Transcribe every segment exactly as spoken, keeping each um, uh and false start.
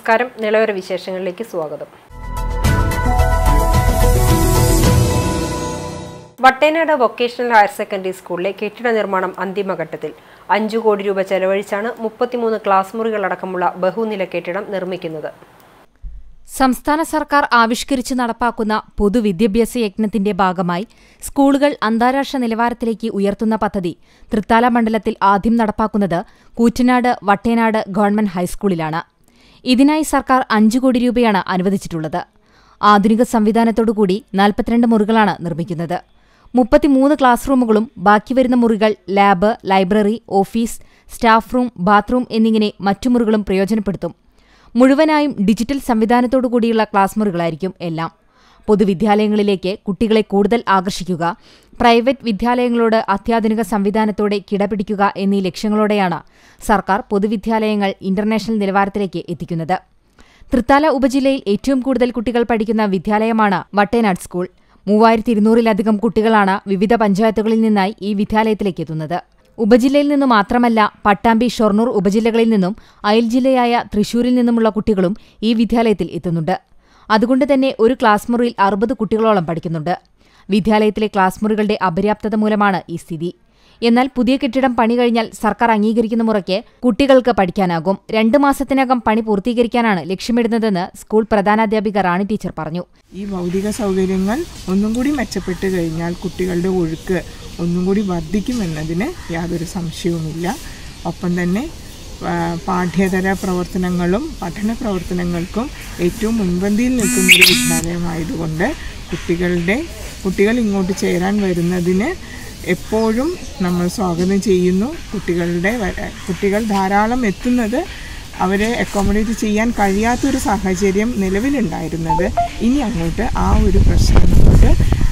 നമസ്കാരം. നിലവര വിശേഷങ്ങളിലേക്ക് സ്വാഗതം. വട്ടേനാട് വൊക്കേഷണൽ ഹയർ സെക്കൻഡറി സ്കൂളിലെ കെട്ടിട നിർമ്മാണം അന്തിമഘട്ടത്തിൽ. അഞ്ചു കോടി രൂപ ചെലവഴിച്ചാണ് മുപ്പത്തിമൂന്ന് ക്ലാസ് മുറികളടക്കമുള്ള ബഹുനില കെട്ടിടം നിർമ്മിക്കുന്നത്. സംസ്ഥാന സർക്കാർ ആവിഷ്കരിച്ച് നടപ്പാക്കുന്ന പൊതുവിദ്യാഭ്യാസ യജ്ഞത്തിന്റെ ഭാഗമായി സ്കൂളുകൾ അന്താരാഷ്ട്ര നിലവാരത്തിലേക്ക് ഉയർത്തുന്ന പദ്ധതി തൃത്താല മണ്ഡലത്തിൽ ആദ്യം നടപ്പാക്കുന്നത് കൂറ്റനാട് വട്ടേനാട് ഗവൺമെന്റ് ഹൈസ്കൂളിലാണ്. ഇതിനായി സർക്കാർ അഞ്ചു കോടി രൂപയാണ് അനുവദിച്ചിട്ടുള്ളത്. ആധുനിക സംവിധാനത്തോടുകൂടി നാൽപ്പത്തിരണ്ട് മുറികളാണ് നിർമ്മിക്കുന്നത്. മുപ്പത്തിമൂന്ന് ക്ലാസ് റൂമുകളും ബാക്കി വരുന്ന മുറികൾ lab, library, office, staff room, bathroom എന്നിങ്ങനെ മറ്റു മുറികളും പ്രയോജനപ്പെടുത്തും. മുഴുവനായും ഡിജിറ്റൽ സംവിധാനത്തോടുകൂടിയുള്ള ക്ലാസ് മുറികളായിരിക്കും എല്ലാം. പൊതുവിദ്യാലയങ്ങളിലേക്ക് കുട്ടികളെ കൂടുതൽ ആകർഷിക്കുക, പ്രൈവറ്റ് വിദ്യാലയങ്ങളോട് അത്യാധുനിക സംവിധാനത്തോടെ കിടപിടിക്കുക എന്നീ ലക്ഷ്യങ്ങളോടെയാണ് സർക്കാർ പൊതുവിദ്യാലയങ്ങൾ ഇന്റർനാഷണൽ നിലവാരത്തിലേക്ക് എത്തിക്കുന്നത്. തൃത്താല ഉപജില്ലയിൽ ഏറ്റവും കൂടുതൽ കുട്ടികൾ പഠിക്കുന്ന വിദ്യാലയമാണ് വട്ടേനാട് സ്കൂൾ. മൂവായിരത്തി ഇരുന്നൂറിലധികം കുട്ടികളാണ് വിവിധ പഞ്ചായത്തുകളിൽ നിന്നായി ഈ വിദ്യാലയത്തിലേക്ക് എത്തുന്നത്. ഉപജില്ലയിൽ നിന്നു മാത്രമല്ല, പട്ടാമ്പി, ഷൊർണൂർ ഉപജില്ലകളിൽ നിന്നും അയൽ ജില്ലയായ തൃശൂരിൽ നിന്നുമുള്ള കുട്ടികളും ഈ വിദ്യാലയത്തിൽ എത്തുന്നുണ്ട്. അതുകൊണ്ട് തന്നെ ഒരു ക്ലാസ് മുറിയിൽ അറുപത് കുട്ടികളോളം പഠിക്കുന്നുണ്ട്. വിദ്യാലയത്തിലെ ക്ലാസ് മുറികളുടെ അപര്യാപ്തത മൂലമാണ് ഈ സ്ഥിതി. എന്നാൽ പുതിയ കെട്ടിടം പണി കഴിഞ്ഞാൽ സർക്കാർ അംഗീകരിക്കുന്ന മുറയ്ക്ക് കുട്ടികൾക്ക് പഠിക്കാനാകും. രണ്ടു മാസത്തിനകം പണി പൂർത്തീകരിക്കാനാണ് ലക്ഷ്യമിടുന്നതെന്ന് സ്കൂൾ പ്രധാനാധ്യാപിക റാണി ടീച്ചർ പറഞ്ഞു. ഈ ഭൗതിക സൗകര്യങ്ങൾ ഒന്നും കൂടി മെച്ചപ്പെട്ടു കഴിഞ്ഞാൽ കുട്ടികളുടെ ഒഴുക്ക് ഒന്നും കൂടി വർദ്ധിക്കുമെന്നതിന് യാതൊരു സംശയവുമില്ല. ഒപ്പം തന്നെ പാഠ്യേതര പ്രവർത്തനങ്ങളും പഠന പ്രവർത്തനങ്ങൾക്കും ഏറ്റവും മുൻപന്തിയിൽ നിൽക്കുന്ന ഒരു വിദ്യാലയമായതുകൊണ്ട് കുട്ടികളുടെ കുട്ടികൾ ഇങ്ങോട്ട് ചേരാൻ വരുന്നതിന് എപ്പോഴും നമ്മൾ സ്വാഗതം ചെയ്യുന്നു. കുട്ടികളുടെ കുട്ടികൾ ധാരാളം എത്തുന്നത് അവരെ അക്കോമഡേറ്റ് ചെയ്യാൻ കഴിയാത്തൊരു സാഹചര്യം നിലവിലുണ്ടായിരുന്നത് ഇനി അങ്ങോട്ട് ആ ഒരു പ്രശ്നം നമുക്ക്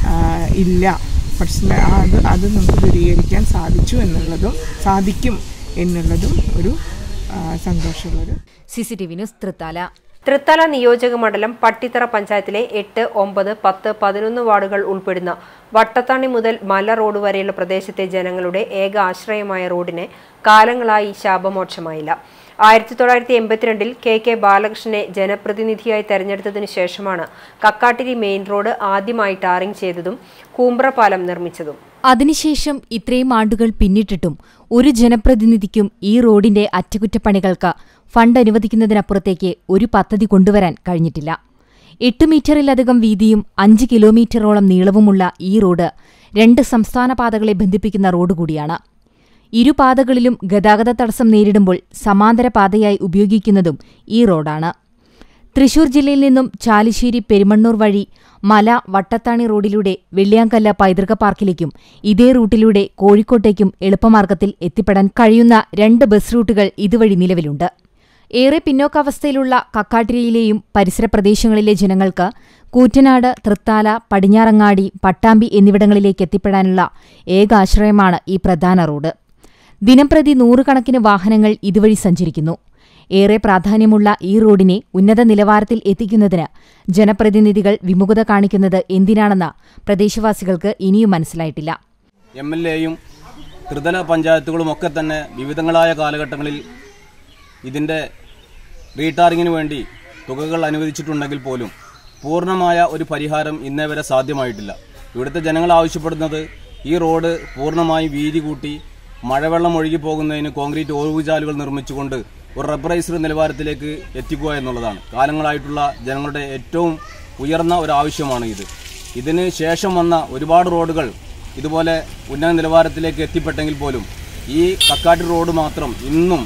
ഇല്ല. പ്രശ്നം അത് അത് നമുക്ക് ദൂരീകരിക്കാൻ സാധിച്ചു എന്നുള്ളതും സാധിക്കും എന്നുള്ളതും ഒരു സന്തോഷമുള്ളൊരു. C C T V news Thrithala. Thrithala നിയോജക മണ്ഡലം പട്ടിത്തറ പഞ്ചായത്തിലെ എട്ട്, ഒമ്പത്, പത്ത്, പതിനൊന്ന് വാർഡുകൾ ഉൾപ്പെടുന്ന വട്ടത്താണി മുതൽ മല റോഡ് വരെയുള്ള പ്രദേശത്തെ ജനങ്ങളുടെ ഏക ആശ്രയമായ റോഡിന് കാലങ്ങളായി ശാപമോക്ഷമായില്ല. ആയിരത്തി തൊള്ളായിരത്തി എൺപത്തിരണ്ടിൽ കെ കെ ബാലകൃഷ്ണനെ ജനപ്രതിനിധിയായി തെരഞ്ഞെടുത്തതിനു ശേഷമാണ് കക്കാട്ടിരി മെയിൻ റോഡ് ആദ്യമായി ടാറിംഗ് ചെയ്തതും കൂമ്പ്ര പാലം നിർമ്മിച്ചതും. അതിനുശേഷം ഇത്രയും ആണ്ടുകൾ പിന്നിട്ടിട്ടും ഒരു ജനപ്രതിനിധിക്കും ഈ റോഡിന്റെ അറ്റകുറ്റപ്പണികൾക്ക് ഫണ്ട് അനുവദിക്കുന്നതിനപ്പുറത്തേക്ക് ഒരു പദ്ധതി കൊണ്ടുവരാൻ കഴിഞ്ഞിട്ടില്ല. എട്ട് മീറ്ററിലധികം വീതിയും അഞ്ച് കിലോമീറ്ററോളം നീളവുമുള്ള ഈ റോഡ് രണ്ട് സംസ്ഥാന പാതകളെ ബന്ധിപ്പിക്കുന്ന റോഡ് കൂടിയാണ്. ഇരുപാതകളിലും ഗതാഗത തടസ്സം നേരിടുമ്പോൾ സമാന്തര പാതയായി ഉപയോഗിക്കുന്നതും ഈ റോഡാണ്. തൃശൂർ ജില്ലയിൽ നിന്നും ചാലിശ്ശേരി പെരുമണ്ണൂർ വഴി മല വട്ടത്താണി റോഡിലൂടെ വെള്ളിയാങ്കല്ല പൈതൃക പാർക്കിലേക്കും ഇതേ റൂട്ടിലൂടെ കോഴിക്കോട്ടേക്കും എളുപ്പമാർഗത്തിൽ എത്തിപ്പെടാൻ കഴിയുന്ന രണ്ട് ബസ് റൂട്ടുകൾ ഇതുവഴി നിലവിലുണ്ട്. ഏറെ പിന്നോക്കാവസ്ഥയിലുള്ള കക്കാട്ടിരിയിലെയും പരിസര പ്രദേശങ്ങളിലെ ജനങ്ങൾക്ക് കൂറ്റനാട്, തൃത്താല, പടിഞ്ഞാറങ്ങാടി, പട്ടാമ്പി എന്നിവിടങ്ങളിലേക്ക് എത്തിപ്പെടാനുള്ള ഏക ആശ്രയമാണ് ഈ പ്രധാന റോഡ്. ദിനംപ്രതി നൂറുകണക്കിന് വാഹനങ്ങൾ ഇതുവഴി സഞ്ചരിക്കുന്നു. ഏറെ പ്രാധാന്യമുള്ള ഈ റോഡിനെ ഉന്നത നിലവാരത്തിൽ എത്തിക്കുന്നതിന് ജനപ്രതിനിധികൾ വിമുഖത കാണിക്കുന്നത് എന്തിനാണെന്ന് പ്രദേശവാസികൾക്ക് ഇനിയും മനസ്സിലായിട്ടില്ല. എം എൽ എയും ത്രിതല പഞ്ചായത്തുകളുമൊക്കെ തന്നെ വിവിധങ്ങളായ കാലഘട്ടങ്ങളിൽ ഇതിൻ്റെ റീടാറിങ്ങിന് വേണ്ടി തുകകൾ അനുവദിച്ചിട്ടുണ്ടെങ്കിൽ പോലും പൂർണ്ണമായ ഒരു പരിഹാരം ഇന്നേ വരെ സാധ്യമായിട്ടില്ല. ഇവിടുത്തെ ജനങ്ങൾ ആവശ്യപ്പെടുന്നത് ഈ റോഡ് പൂർണ്ണമായി വീതി കൂട്ടി മഴവെള്ളം ഒഴുകിപ്പോകുന്നതിന് കോൺക്രീറ്റ് ഓവുചാലുകൾ നിർമ്മിച്ചുകൊണ്ട് ഒരു റബ്ബറൈസ്ഡ് നിലവാരത്തിലേക്ക് എത്തിക്കുക എന്നുള്ളതാണ്. കാലങ്ങളായിട്ടുള്ള ജനങ്ങളുടെ ഏറ്റവും ഉയർന്ന ഒരു ആവശ്യമാണ് ഇത്. ഇതിന് ശേഷം വന്ന ഒരുപാട് റോഡുകൾ ഇതുപോലെ ഉന്നത നിലവാരത്തിലേക്ക് എത്തിപ്പെട്ടെങ്കിൽ പോലും ഈ കക്കാട്ടി റോഡ് മാത്രം ഇന്നും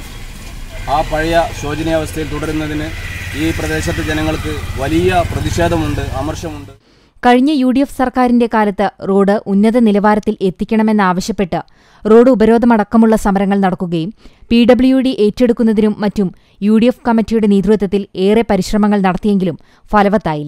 ആ പഴയ ശോചനീയാവസ്ഥയിൽ തുടരുന്നതിന് ഈ പ്രദേശത്തെ ജനങ്ങൾക്ക് വലിയ പ്രതിഷേധമുണ്ട്, അമർഷമുണ്ട്. കഴിഞ്ഞ യു ഡി എഫ് സർക്കാരിന്റെ കാലത്ത് റോഡ് ഉന്നത നിലവാരത്തിൽ എത്തിക്കണമെന്നാവശ്യപ്പെട്ട് റോഡ് ഉപരോധമടക്കമുള്ള സമരങ്ങൾ നടക്കുകയും പി ഡബ്ല്യു ഡി ഏറ്റെടുക്കുന്നതിനും മറ്റും യു ഡി എഫ് കമ്മിറ്റിയുടെ നേതൃത്വത്തിൽ ഏറെ പരിശ്രമങ്ങൾ നടത്തിയെങ്കിലും ഫലവത്തായില്ല.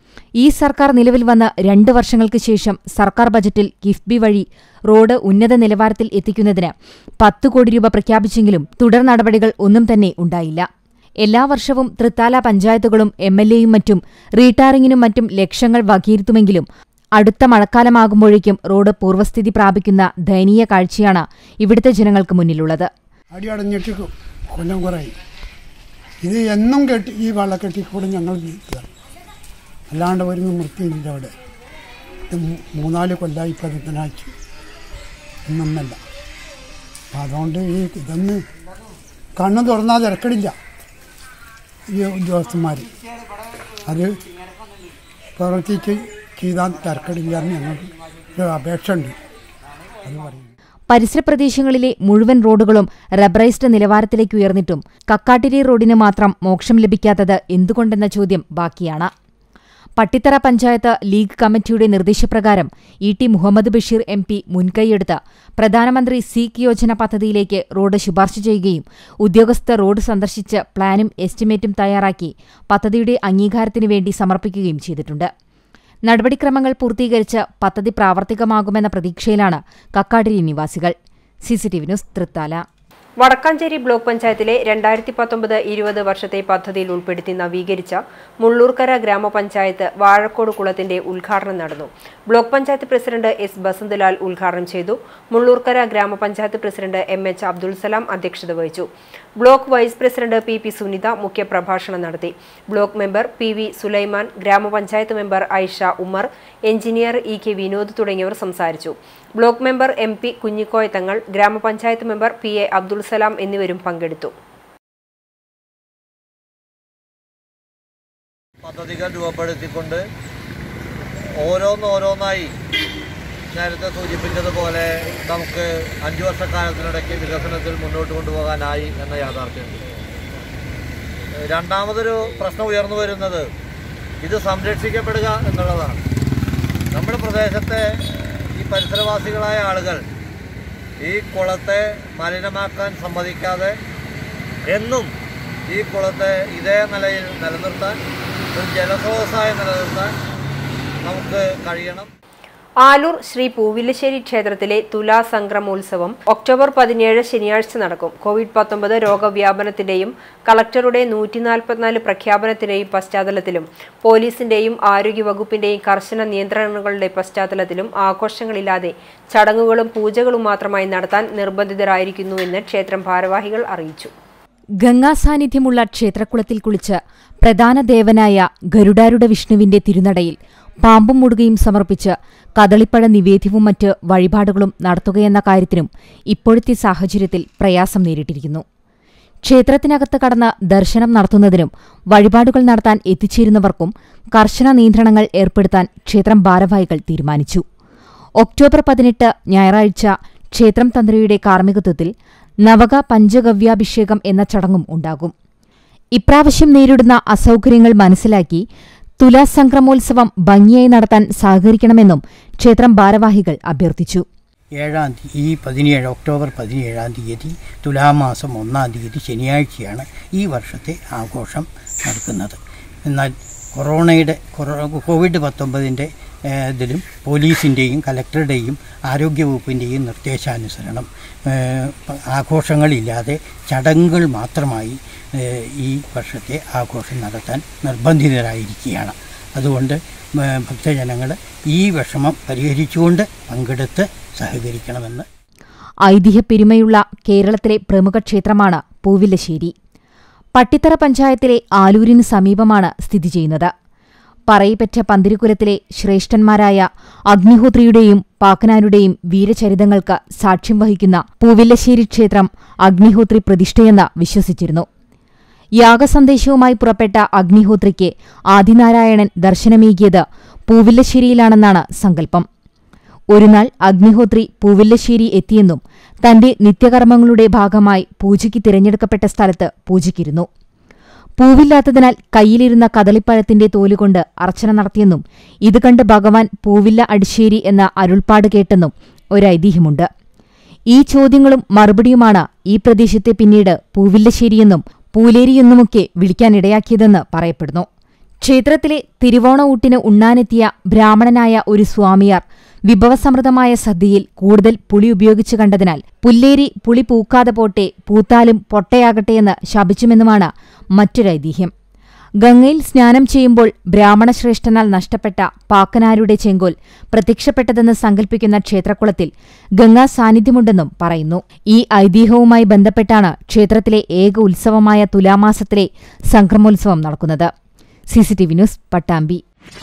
ഈ സർക്കാർ നിലവിൽ വന്ന് രണ്ട് വർഷങ്ങൾക്ക് ശേഷം സർക്കാർ ബജറ്റിൽ കിഫ്ബി വഴി റോഡ് ഉന്നത നിലവാരത്തിൽ എത്തിക്കുന്നതിന് പത്ത് കോടി രൂപ പ്രഖ്യാപിച്ചെങ്കിലും തുടർ നടപടികൾ ഒന്നും തന്നെ ഉണ്ടായില്ല. എല്ലാ വർഷവും തൃത്താല പഞ്ചായത്തുകളും എം എൽ എയും മറ്റും റീടാറിങ്ങിനും മറ്റും ലക്ഷങ്ങൾ വകയിരുത്തുമെങ്കിലും അടുത്ത മഴക്കാലമാകുമ്പോഴേക്കും റോഡ് പൂർവ്വസ്ഥിതി പ്രാപിക്കുന്ന ദയനീയ കാഴ്ചയാണ് ഇവിടുത്തെ ജനങ്ങൾക്ക് മുന്നിലുള്ളത്. അടിയടഞ്ഞിട്ട് കൊല്ലം കുറേ ഇത് എന്നും കെട്ടി ഈ വള്ളക്കെട്ടിക്കൂടെ ഞങ്ങൾ നീക്കുക, അല്ലാണ്ട് ഒരു നിവൃത്തിയില്ല അവിടെ. ഇത് മൂന്നാല് കൊല്ലമായി ഇപ്പം ഇതിനാഴ്ച ഒന്നൊന്നല്ല. അപ്പം അതുകൊണ്ട് ഈ ഇതൊന്ന് കണ്ണു തുറന്നാൽ തിരക്കടില്ല ഈ ഉദ്യോഗസ്ഥന്മാർ. അത് പ്രവർത്തിച്ച് ചെയ്താൽ തിരക്കടില്ല എന്ന് ഞങ്ങൾക്ക് ഒരു അപേക്ഷ ഉണ്ട്. അത് പറയും. പരിസര പ്രദേശങ്ങളിലെ മുഴുവൻ റോഡുകളും റബ്ബറൈസ്ഡ് നിലവാരത്തിലേക്ക് ഉയർന്നിട്ടും കക്കാട്ടിരി റോഡിന് മാത്രം മോക്ഷം ലഭിക്കാത്തത് എന്തുകൊണ്ടെന്ന ചോദ്യം ബാക്കിയാണ്. പട്ടിത്തറ പഞ്ചായത്ത് ലീഗ് കമ്മിറ്റിയുടെ നിർദ്ദേശപ്രകാരം E T Muhammad Basheer M P മുൻകൈയെടുത്ത് പ്രധാനമന്ത്രി സീക്ക് യോജന പദ്ധതിയിലേക്ക് റോഡ് ശുപാർശ ചെയ്യുകയും ഉദ്യോഗസ്ഥർ റോഡ് സന്ദർശിച്ച് പ്ലാനും എസ്റ്റിമേറ്റും തയ്യാറാക്കി പദ്ധതിയുടെ അംഗീകാരത്തിനു വേണ്ടി സമർപ്പിക്കുകയും ചെയ്തിട്ടുണ്ട്. നടപടിക്രമങ്ങൾ പൂർത്തീകരിച്ച് പദ്ധതി പ്രാവർത്തികമാകുമെന്ന പ്രതീക്ഷയിലാണ് കക്കാട്ടിരി നിവാസികൾ. CCTV news Thrithala. Vadakkanchery block പഞ്ചായത്തിലെ രണ്ടായിരത്തി പത്തൊമ്പത് ഇരുപത് വർഷത്തെ പദ്ധതിയിൽ ഉൾപ്പെടുത്തി നവീകരിച്ച മുള്ളൂർക്കര ഗ്രാമപഞ്ചായത്ത് വാഴക്കോട് കുളത്തിന്റെ ഉദ്ഘാടനം നടന്നു. Block panchayat president S Basanthalal ഉദ്ഘാടനം ചെയ്തു. മുള്ളൂർക്കര ഗ്രാമപഞ്ചായത്ത് president M H Abdul Salam അധ്യക്ഷത വഹിച്ചു. Block vice president P P Sunitha മുഖ്യപ്രഭാഷണം നടത്തി. Block member P V Sulaiman, ഗ്രാമപഞ്ചായത്ത് member Aisha Umar, engineer E K Vinod തുടങ്ങിയവർ സംസാരിച്ചു. Block member M P Kunhikoya Thangal, ഗ്രാമപഞ്ചായത്ത് member P A Abdul Salam എന്നിവരും പങ്കെടുത്തു. പദ്ധതികൾ രൂപപ്പെടുത്തിക്കൊണ്ട് ഓരോന്നോരോന്നായി നേരത്തെ സൂചിപ്പിച്ചതുപോലെ നമുക്ക് അഞ്ചു വർഷക്കാലത്തിനിടയ്ക്ക് വികസനത്തിൽ മുന്നോട്ട് കൊണ്ടുപോകാനായി എന്ന യാഥാർത്ഥ്യമുണ്ട്. രണ്ടാമതൊരു പ്രശ്നം ഉയർന്നു വരുന്നത് ഇത് സംരക്ഷിക്കപ്പെടുക എന്നുള്ളതാണ്. നമ്മുടെ പ്രദേശത്തെ ഈ പരിസരവാസികളായ ആളുകൾ ഈ കുളത്തെ മലിനമാക്കാൻ സമ്മതിക്കാതെ എന്നും ഈ കുളത്തെ ഇതേ നിലയിൽ നിലനിർത്താൻ, ഒരു ജലസ്രോതസ്സായി നിലനിർത്താൻ നമുക്ക് കഴിയണം. ആലൂർ ശ്രീ പൂവില്ലശ്ശേരി ക്ഷേത്രത്തിലെ തുലാ സംക്രമോത്സവം ഒക്ടോബർ പതിനേഴ് ശനിയാഴ്ച നടക്കും. കോവിഡ് പത്തൊമ്പത് രോഗവ്യാപനത്തിന്റെയും കളക്ടറുടെ നൂറ്റി നാൽപ്പത്തിനാല് പ്രഖ്യാപനത്തിന്റെയും പശ്ചാത്തലത്തിലും പോലീസിന്റെയും ആരോഗ്യവകുപ്പിന്റെയും കർശന നിയന്ത്രണങ്ങളുടെ പശ്ചാത്തലത്തിലും ആഘോഷങ്ങളില്ലാതെ ചടങ്ങുകളും പൂജകളും മാത്രമായി നടത്താൻ നിർബന്ധിതരായിരിക്കുന്നുവെന്ന് ക്ഷേത്രം ഭാരവാഹികൾ അറിയിച്ചു. ഗംഗാസാന്നിധ്യമുള്ള ക്ഷേത്രക്കുളത്തിൽ കുളിച്ച് പ്രധാന ദേവനായ ഗരുഡാരൂഢ വിഷ്ണുവിന്റെ തിരുനടയിൽ പാമ്പും മുടുകയും സമർപ്പിച്ച് കദളിപ്പഴ നിവേദ്യവും മറ്റ് വഴിപാടുകളും നടത്തുകയെന്ന കാര്യത്തിനും ഇപ്പോഴത്തെ സാഹചര്യത്തിൽ പ്രയാസം നേരിട്ടിരിക്കുന്നു. ക്ഷേത്രത്തിനകത്ത് കടന്ന് ദർശനം നടത്തുന്നതിനും വഴിപാടുകൾ നടത്താൻ എത്തിച്ചേരുന്നവർക്കും കർശന നിയന്ത്രണങ്ങൾ ഏർപ്പെടുത്താൻ ക്ഷേത്രം ഭാരവാഹികൾ തീരുമാനിച്ചു. ഒക്ടോബർ പതിനെട്ട് ഞായറാഴ്ച ക്ഷേത്രം തന്ത്രിയുടെ കാർമ്മികത്വത്തിൽ നവക പഞ്ചഗവ്യാഭിഷേകം എന്ന ചടങ്ങും ഉണ്ടാകും. ഇപ്രാവശ്യം നേരിടുന്ന അസൗകര്യങ്ങൾ മനസ്സിലാക്കി തുലാസംക്രമോത്സവം ഭംഗിയായി നടത്താൻ സഹകരിക്കണമെന്നും ക്ഷേത്രം ഭാരവാഹികൾ അഭ്യർത്ഥിച്ചു. ഏഴാം തീയതി ഈ പതിനേഴ് ഒക്ടോബർ പതിനേഴാം തീയതി തുലാമാസം ഒന്നാം തീയതി ശനിയാഴ്ചയാണ് ഈ വർഷത്തെ ആഘോഷം നടക്കുന്നത്. എന്നാൽ കൊറോണയുടെ കോവിഡ് പത്തൊമ്പതിൻ്റെ ഇതിലും പോലീസിൻ്റെയും കലക്ടറുടെയും ആരോഗ്യവകുപ്പിൻ്റെയും നിർദ്ദേശാനുസരണം ആഘോഷങ്ങളില്ലാതെ ചടങ്ങുകൾ മാത്രമായി ഈ വർഷത്തെ ആഘോഷം നടത്താൻ നിർബന്ധിതരായിരിക്കുകയാണ്. അതുകൊണ്ട് ഭക്തജനങ്ങൾ ഈ വിഷമം പരിഹരിച്ചുകൊണ്ട് പങ്കെടുത്ത് സഹകരിക്കണമെന്ന്. ഐതിഹ്യപ്പെരുമയുള്ള കേരളത്തിലെ പ്രമുഖ ക്ഷേത്രമാണ് പൂവില്ലശ്ശേരി. പട്ടിത്തറ പഞ്ചായത്തിലെ ആലൂരിന് സമീപമാണ് സ്ഥിതി ചെയ്യുന്നത്. പറയിപ്പറ്റ പന്തിരുകുലത്തിലെ ശ്രേഷ്ഠന്മാരായ അഗ്നിഹോത്രിയുടെയും പാക്കനാരുടെയും വീരചരിതങ്ങൾക്ക് സാക്ഷ്യം വഹിക്കുന്ന പൂവില്ലശ്ശേരി ക്ഷേത്രം അഗ്നിഹോത്രി പ്രതിഷ്ഠയെന്ന് വിശ്വസിച്ചിരുന്നു. യാഗസന്ദേശവുമായി പുറപ്പെട്ട അഗ്നിഹോത്രിക്ക് ആദിനാരായണൻ ദർശനമേകിയത് പൂവില്ലശ്ശേരിയിലാണെന്നാണ് സങ്കല്പം. ഒരുനാൾ അഗ്നിഹോത്രി പൂവില്ലശ്ശേരി എത്തിയെന്നും തന്റെ നിത്യകർമ്മങ്ങളുടെ ഭാഗമായി പൂജയ്ക്ക് തിരഞ്ഞെടുക്കപ്പെട്ട സ്ഥലത്ത് പൂജയ്ക്കിരുന്നു. പൂവില്ലാത്തതിനാൽ കയ്യിലിരുന്ന കദളിപ്പഴത്തിന്റെ തോലുകൊണ്ട് അർച്ചന നടത്തിയെന്നും ഇത് കണ്ട് ഭഗവാൻ പൂവില്ല അടിശ്ശേരി എന്ന അരുൾപ്പാട് കേട്ടെന്നും ഒരൈതിഹ്യമുണ്ട്. ഈ ചോദ്യങ്ങളും മറുപടിയുമാണ് ഈ പ്രദേശത്തെ പിന്നീട് പൂവില്ലശ്ശേരിയെന്നും പൂലേരിയെന്നുമൊക്കെ വിളിക്കാനിടയാക്കിയതെന്ന് പറയപ്പെടുന്നു. ക്ഷേത്രത്തിലെ തിരുവോണ ഊട്ടിന് ഉണ്ണാനെത്തിയ ബ്രാഹ്മണനായ ഒരു സ്വാമിയാർ വിഭവസമൃദ്ധമായ സദ്യയിൽ കൂടുതൽ പുളി ഉപയോഗിച്ചു കണ്ടതിനാൽ പുല്ലേരി പുളി പൂക്കാതെ പോട്ടെ, പൂത്താലും പൊട്ടയാകട്ടെയെന്ന് ശപിച്ചുമെന്നുമാണ് മറ്റൊരൈതിഹ്യം. ഗംഗയിൽ സ്നാനം ചെയ്യുമ്പോൾ ബ്രാഹ്മണശ്രേഷ്ഠനാൽ നഷ്ടപ്പെട്ട പാക്കനാരുടെ ചെങ്കോൽ പ്രത്യക്ഷപ്പെട്ടതെന്ന് സങ്കല്പിക്കുന്ന ക്ഷേത്രക്കുളത്തിൽ ഗംഗാ സാന്നിധ്യമുണ്ടെന്നും പറയുന്നു. ഈ ഐതിഹ്യവുമായി ബന്ധപ്പെട്ടാണ് ക്ഷേത്രത്തിലെ ഏക ഉത്സവമായ തുലാമാസത്തിലെ സംക്രമോത്സവം നടക്കുന്നത്. CCTV news, Pattambi.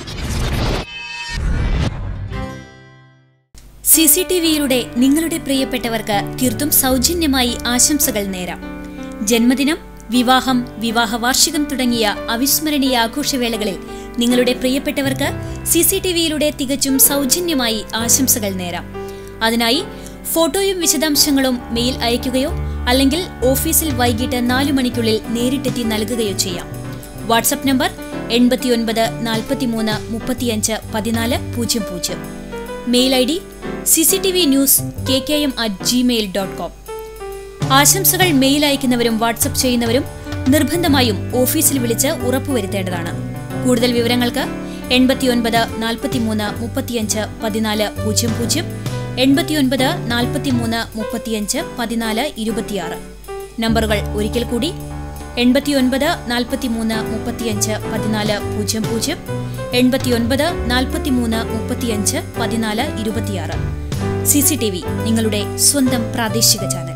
സിസിടിവിയിലൂടെ നിങ്ങളുടെ പ്രിയപ്പെട്ടവർക്ക് തീർത്തും സൗജന്യമായി ആശംസകൾ നേരാം. ജന്മദിനം, വിവാഹം, വിവാഹ വാർഷികം തുടങ്ങിയ അവിസ്മരണീയ ആഘോഷവേളകളിൽ നിങ്ങളുടെ പ്രിയപ്പെട്ടവർക്ക് സിസിടിവിയിലൂടെ തികച്ചും സൗജന്യമായി ആശംസകൾ നേരാം. അതിനായി ഫോട്ടോയും വിശദാംശങ്ങളും മെയിൽ അയയ്ക്കുകയോ അല്ലെങ്കിൽ ഓഫീസിൽ വൈകിട്ട് നാലു മണിക്കുള്ളിൽ നേരിട്ടെത്തി നൽകുകയോ ചെയ്യാം. വാട്സ്ആപ്പ് നമ്പർ എൺപത്തിയൊൻപത് നാൽപ്പത്തിമൂന്ന് മുപ്പത്തിയഞ്ച് പതിനാല് പൂജ്യം പൂജ്യം. Mail I D CCTV news K K M at gmail dot com. ആശംസകൾ മെയിൽ അയക്കുന്നവരും വാട്സ്ആപ്പ് ചെയ്യുന്നവരും നിർബന്ധമായും ഓഫീസിൽ വിളിച്ച് ഉറപ്പുവരുത്തേണ്ടതാണ്. കൂടുതൽ വിവരങ്ങൾക്ക് എൺപത്തിയൊൻപത് നാൽപ്പത്തിമൂന്ന് മുപ്പത്തിയഞ്ച് പതിനാല് പൂജ്യം പൂജ്യം, എൺപത്തിയൊൻപത് നാൽപ്പത്തിമൂന്ന് മുപ്പത്തിയഞ്ച് പതിനാല് ഇരുപത്തിയാറ്. നമ്പറുകൾ ഒരിക്കൽ കൂടി: എൺപത്തിയൊൻപത് നാൽപ്പത്തിമൂന്ന് മുപ്പത്തിയഞ്ച് പതിനാല് പൂജ്യം പൂജ്യം, എൺപത്തിയൊൻപത് നാൽപ്പത്തിമൂന്ന് മുപ്പത്തിയഞ്ച് പതിനാല് ഇരുപത്തിയാറ്. സിസിടിവി, നിങ്ങളുടെ സ്വന്തം പ്രാദേശിക ചാനൽ.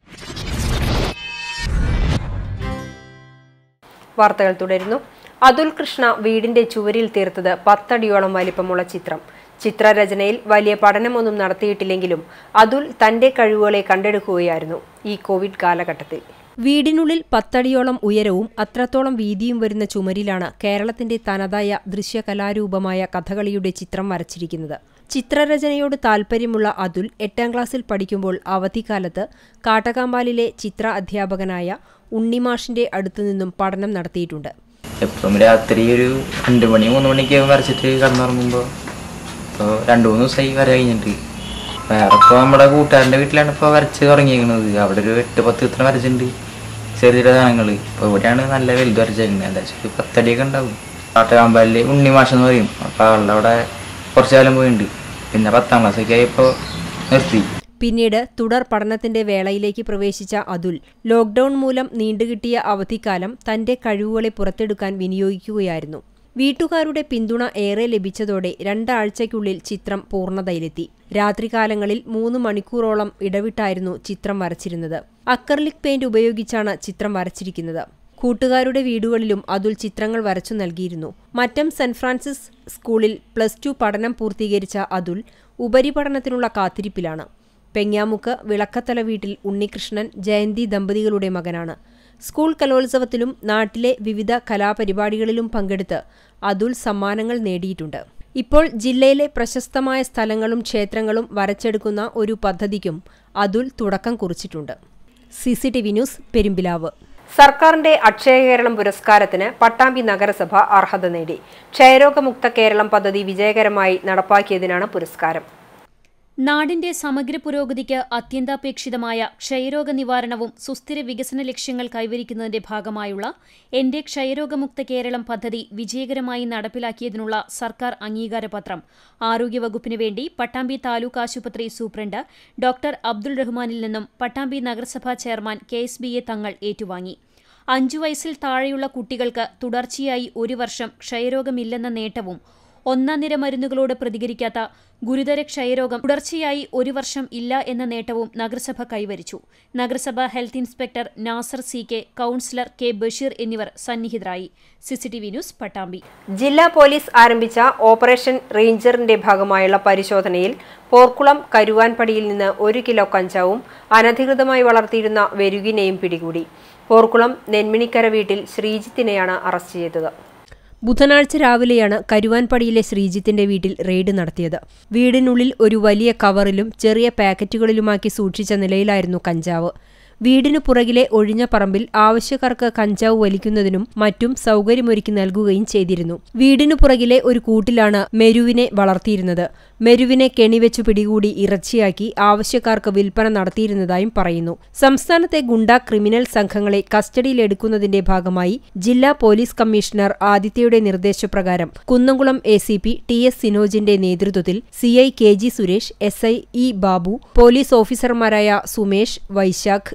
വാർത്തകൾ തുടരുന്നു. അതുൽ കൃഷ്ണ വീടിന്റെ ചുവരിൽ തീർത്തത് പത്തടിയോളം വലിപ്പമുള്ള ചിത്രം. ചിത്രരചനയിൽ വലിയ പഠനമൊന്നും നടത്തിയിട്ടില്ലെങ്കിലും അതുൽ തന്റെ കഴിവുകളെ കണ്ടെടുക്കുകയായിരുന്നു ഈ കോവിഡ് കാലഘട്ടത്തിൽ. വീടിനുള്ളിൽ പത്തടിയോളം ഉയരവും അത്രത്തോളം വീതിയും വരുന്ന ചുമരിലാണ് കേരളത്തിന്റെ തനതായ ദൃശ്യകലാരൂപമായ കഥകളിയുടെ ചിത്രം വരച്ചിരിക്കുന്നത്. ചിത്രരചനയോട് താൽപ്പര്യമുള്ള അതുൽ എട്ടാം ക്ലാസ്സിൽ പഠിക്കുമ്പോൾ അവധിക്കാലത്ത് കാട്ടകാമ്പാലിലെ ചിത്ര അധ്യാപകനായ ഉണ്ണിമാഷിന്റെ അടുത്തുനിന്നും പഠനം നടത്തിയിട്ടുണ്ട്. എപ്പോഴും രാത്രി ഒരു രണ്ടു മണി മൂന്ന് മണിക്ക് വരച്ചിട്ട് കടന്നുറങ്ങുമ്പോൾ ഇപ്പോൾ രണ്ടു മൂന്ന് ദിവസമായി വര കഴിഞ്ഞിട്ട് വേറെ ഇപ്പോൾ നമ്മുടെ കൂട്ടുകാരൻ്റെ വീട്ടിലാണ് ഇപ്പോൾ വരച്ച് തുടങ്ങിയിരിക്കുന്നത്. അവിടെ ഒരു എട്ട് പത്ത് ചിത്രം വരച്ചിട്ടുണ്ട്, ചെറിയ ചെറിയ സാധനങ്ങൾ. ഇപ്പോൾ ഇവിടെയാണ് നല്ല വലുത് വരച്ചിരിക്കുന്നത്. എന്താ വെച്ചാൽ പത്തടിയൊക്കെ ഉണ്ടാവും. കാട്ടകാമ്പാലിൽ ഉണ്ണിമാഷ് എന്ന് പറയും. അപ്പോൾ ആളുടെ അവിടെ കുറച്ചു കാലം പോയിട്ടുണ്ട്. പിന്നെ പത്താം ക്ലാസ്സൊക്കെ ആയപ്പോൾ നിർത്തി. പിന്നീട് തുടർ പഠനത്തിന്റെ വേളയിലേക്ക് പ്രവേശിച്ച അതുൽ ലോക്ക്ഡൌൺ മൂലം നീണ്ടുകിട്ടിയ അവധിക്കാലം തന്റെ കഴിവുകളെ പുറത്തെടുക്കാൻ വിനിയോഗിക്കുകയായിരുന്നു. വീട്ടുകാരുടെ പിന്തുണ ഏറെ ലഭിച്ചതോടെ രണ്ടാഴ്ചയ്ക്കുള്ളിൽ ചിത്രം പൂർണ്ണതയിലെത്തി. രാത്രികാലങ്ങളിൽ മൂന്ന് മണിക്കൂറോളം ഇടവിട്ടായിരുന്നു ചിത്രം വരച്ചിരുന്നത്. അക്രലിക് പെയിന്റ് ഉപയോഗിച്ചാണ് ചിത്രം വരച്ചിരിക്കുന്നത്. കൂട്ടുകാരുടെ വീടുകളിലും അതുൽ ചിത്രങ്ങൾ വരച്ചു നൽകിയിരുന്നു. മറ്റം സെന്റ് ഫ്രാൻസിസ് സ്കൂളിൽ പ്ലസ് ടു പഠനം പൂർത്തീകരിച്ച അതുൽ ഉപരിപഠനത്തിനുള്ള കാത്തിരിപ്പിലാണ്. പെങ്ങാമുക്ക് വിളക്കത്തല വീട്ടിൽ ഉണ്ണികൃഷ്ണൻ ജയന്തി ദമ്പതികളുടെ മകനാണ്. സ്കൂൾ കലോത്സവത്തിലും നാട്ടിലെ വിവിധ കലാപരിപാടികളിലും പങ്കെടുത്ത് അതുൽ സമ്മാനങ്ങൾ നേടിയിട്ടുണ്ട്. ഇപ്പോൾ ജില്ലയിലെ പ്രശസ്തമായ സ്ഥലങ്ങളും ക്ഷേത്രങ്ങളും വരച്ചെടുക്കുന്ന ഒരു പദ്ധതിക്കും അതുൽ തുടക്കം കുറിച്ചിട്ടുണ്ട്. CCTV news, Perumpilavu. സർക്കാരിന്റെ അക്ഷയ കേരളം പുരസ്കാരത്തിന് പട്ടാമ്പി നഗരസഭ അർഹത നേടി. ക്ഷയരോഗമുക്ത കേരളം പദ്ധതി വിജയകരമായി നടപ്പാക്കിയതിനാണ് പുരസ്കാരം. നാടിന്റെ സമഗ്ര പുരോഗതിക്ക് അത്യന്താപേക്ഷിതമായ ക്ഷയരോഗ നിവാരണവും സുസ്ഥിര വികസന ലക്ഷ്യങ്ങൾ കൈവരിക്കുന്നതിന്റെ ഭാഗമായുള്ള എന്റെ ക്ഷയരോഗമുക്ത കേരളം പദ്ധതി വിജയകരമായി നടപ്പിലാക്കിയതിനുള്ള സർക്കാർ അംഗീകാരപത്രം ആരോഗ്യവകുപ്പിന് വേണ്ടി പട്ടാമ്പി താലൂക്ക് ആശുപത്രി സൂപ്രണ്ട് ഡോക്ടർ അബ്ദുൾ റഹ്മാനിൽ നിന്നും പട്ടാമ്പി നഗരസഭാ chairman K S B A Thangal ഏറ്റുവാങ്ങി. അഞ്ചു വയസ്സിൽ താഴെയുള്ള കുട്ടികൾക്ക് തുടർച്ചയായി ഒരു വർഷം ക്ഷയരോഗമില്ലെന്ന നേട്ടവും ഒന്നാം നിര മരുന്നുകളോട് പ്രതികരിക്കാത്ത ഗുരുതര ക്ഷയരോഗം തുടർച്ചയായി ഒരു വർഷം ഇല്ല എന്ന നേട്ടവും നഗരസഭ കൈവരിച്ചു. നഗരസഭ health inspector Nasar C K, councillor K Basheer എന്നിവർ സന്നിഹിതരായി. CCTV news, Pattambi. ജില്ലാ പോലീസ് ആരംഭിച്ച ഓപ്പറേഷൻ റേഞ്ചറിന്റെ ഭാഗമായുള്ള പരിശോധനയിൽ പോർക്കുളം കരുവാൻപടിയിൽ നിന്ന് ഒരു കിലോ കഞ്ചാവും അനധികൃതമായി വളർത്തിയിരുന്ന വെരുകിനെയും പിടികൂടി. പോർക്കുളം നെന്മിണിക്കര വീട്ടിൽ ശ്രീജിത്തിനെയാണ് അറസ്റ്റ് ചെയ്തത്. ബുധനാഴ്ച രാവിലെയാണ് കരുവാൻപടിയിലെ ശ്രീജിത്തിന്റെ വീട്ടിൽ റെയ്ഡ് നടത്തിയത്. വീടിനുള്ളിൽ ഒരു വലിയ കവറിലും ചെറിയ പാക്കറ്റുകളിലുമാക്കി സൂക്ഷിച്ച നിലയിലായിരുന്നു കഞ്ചാവ്. വീടിനു പുറകിലെ ഒഴിഞ്ഞ പറമ്പിൽ ആവശ്യക്കാർക്ക് കഞ്ചാവ് വലിക്കുന്നതിനും മറ്റും സൗകര്യമൊരുക്കി നൽകുകയും ചെയ്തിരുന്നു. വീടിനു പുറകിലെ ഒരു കൂട്ടിലാണ് മെരുവിനെ വളർത്തിയിരുന്നത്. മെരുവിനെ കെണിവെച്ചു പിടികൂടി ഇറച്ചിയാക്കി ആവശ്യക്കാർക്ക് വിൽപ്പന നടത്തിയിരുന്നതായും പറയുന്നു. സംസ്ഥാനത്തെ ഗുണ്ടാ ക്രിമിനൽ സംഘങ്ങളെ കസ്റ്റഡിയിലെടുക്കുന്നതിന്റെ ഭാഗമായി ജില്ലാ പോലീസ് കമ്മീഷണർ ആദിത്യയുടെ നിർദ്ദേശപ്രകാരം Kunnamkulam A C P T S സിനോജിന്റെ നേതൃത്വത്തിൽ C I K G Suresh, S I E Babu, police ഓഫീസർമാരായ സുമേഷ്, വൈശാഖ്,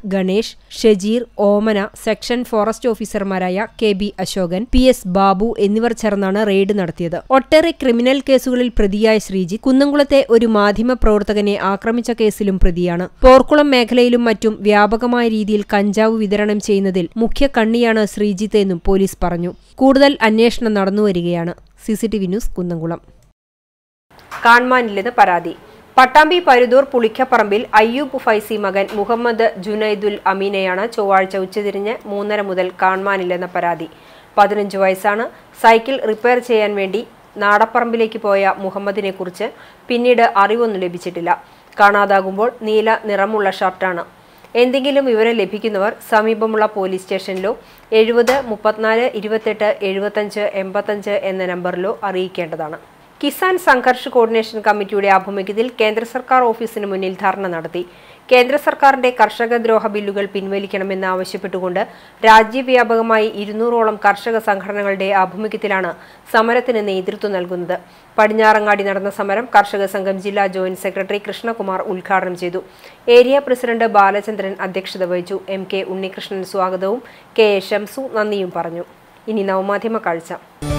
ഗണേഷ്, ഷജീർ, ഓമന, സെക്ഷൻ ഫോറസ്റ്റ് ഓഫീസർമാരായ K B Ashokan, P S Babu എന്നിവർ ചേർന്നാണ് റെയ്ഡ് നടത്തിയത്. ഒട്ടേറെ ക്രിമിനൽ കേസുകളിൽ പ്രതിയായ ശ്രീജിത്ത് കുന്നംകുളത്തെ ഒരു മാധ്യമ പ്രവർത്തകനെ ആക്രമിച്ച കേസിലും പ്രതിയാണ്. പോർക്കുളം മേഖലയിലും മറ്റും വ്യാപകമായ രീതിയിൽ കഞ്ചാവ് വിതരണം ചെയ്യുന്നതിൽ മുഖ്യ കണ്ണിയാണ് ശ്രീജിത്ത് എന്നും പോലീസ് പറഞ്ഞു. കൂടുതൽ അന്വേഷണം നടന്നുവരികയാണ്. C C T V news Kunnamkulam. കാണാനില്ലെന്ന് പരാതി. പട്ടാമ്പി പരുതൂർ പുളിക്കപ്പറമ്പിൽ അയ്യൂബ് ഫൈസി മകൻ മുഹമ്മദ് ജുനൈദുൽ അമീനെയാണ് ചൊവ്വാഴ്ച ഉച്ചതിരിഞ്ഞ് മൂന്നര മുതൽ കാണാനില്ലെന്ന പരാതി. പതിനഞ്ച് വയസ്സാണ്. സൈക്കിൾ റിപ്പയർ ചെയ്യാൻ വേണ്ടി നാടപ്പറമ്പിലേക്ക് പോയ മുഹമ്മദിനെ കുറിച്ച് പിന്നീട് അറിവൊന്നും ലഭിച്ചിട്ടില്ല. കാണാതാകുമ്പോൾ നീല നിറമുള്ള ഷർട്ടാണ്. എന്തെങ്കിലും വിവരം ലഭിക്കുന്നവർ സമീപമുള്ള പോലീസ് സ്റ്റേഷനിലോ എഴുപത് മുപ്പത്തിനാല് ഇരുപത്തെട്ട് എഴുപത്തഞ്ച് എൺപത്തഞ്ച് എന്ന നമ്പറിലോ അറിയിക്കേണ്ടതാണ്. കിസാൻ സംഘർഷ് കോർഡിനേഷൻ കമ്മിറ്റിയുടെ ആഭിമുഖ്യത്തിൽ കേന്ദ്ര സർക്കാർ ഓഫീസിന് മുന്നിൽ ധർണ നടത്തി. കേന്ദ്ര സർക്കാരിന്റെ കർഷകദ്രോഹ ബില്ലുകൾ പിൻവലിക്കണമെന്ന് ആവശ്യപ്പെട്ടുകൊണ്ട് രാജ്യവ്യാപകമായി ഇരുന്നൂറോളം കർഷക സംഘടനകളുടെ ആഭിമുഖ്യത്തിലാണ് സമരത്തിന് നേതൃത്വം നൽകുന്നത്. പടിഞ്ഞാറങ്ങാടി നടന്ന സമരം കർഷക സംഘം ജില്ലാ ജോയിന്റ് സെക്രട്ടറി കൃഷ്ണകുമാർ ഉദ്ഘാടനം ചെയ്തു. ഏരിയ പ്രസിഡന്റ് ബാലചന്ദ്രൻ അധ്യക്ഷത വഹിച്ചു. എം കെ ഉണ്ണികൃഷ്ണൻ സ്വാഗതവും കെ എ ഷംസു നന്ദിയും പറഞ്ഞു. ഇനി നവമാധ്യമ കാഴ്ച.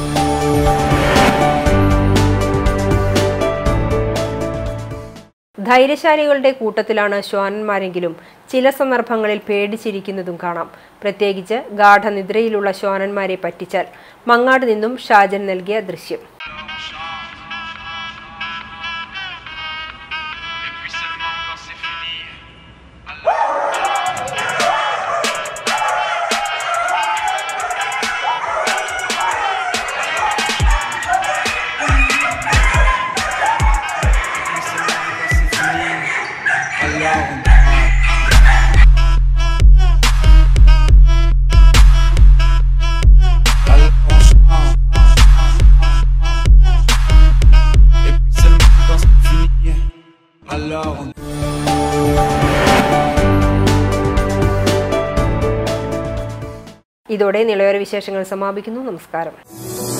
ധൈര്യശാലികളുടെ കൂട്ടത്തിലാണ് ശ്വാനന്മാരെങ്കിലും ചില സന്ദർഭങ്ങളിൽ പേടിച്ചിരിക്കുന്നതും കാണാം. പ്രത്യേകിച്ച് ഗാഠനിദ്രയിലുള്ള ശ്വാനന്മാരെ പറ്റിച്ചാൽ. മങ്ങാട് നിന്നും ഷാജൻ നൽകിയ ദൃശ്യം. ഇതോടെ നിളയോര വിശേഷങ്ങൾ സമാപിക്കുന്നു. നമസ്കാരം.